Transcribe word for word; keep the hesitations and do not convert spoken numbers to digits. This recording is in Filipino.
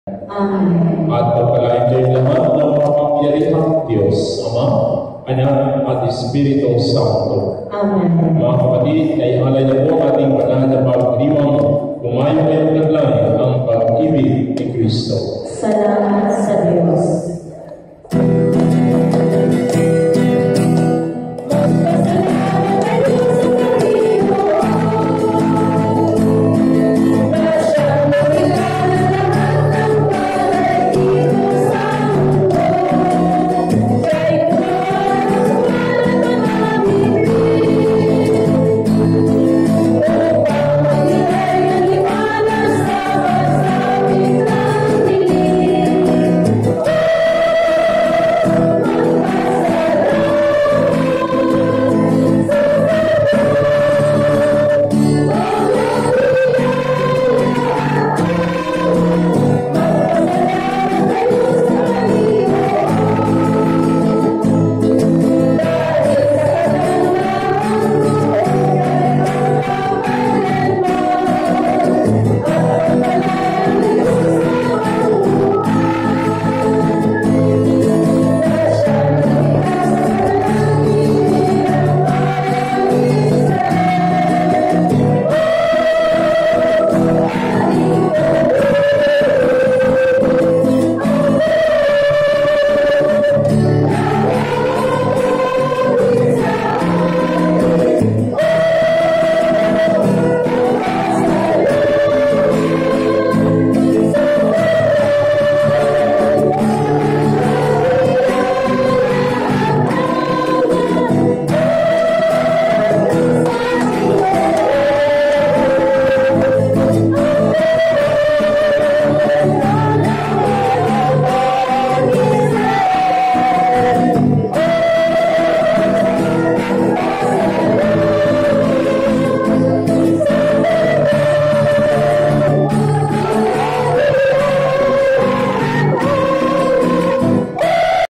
Amen. At pagpalain kayo lahat ng makapangyarihang Diyos, Ama, Anak at Espiritu Santo. Amen. Mga kapatid, ay alay na po ang ating banal na pagdiriwang kumain kayong taglay ang pag-ibig ni Kristo. Salamat sa Diyos.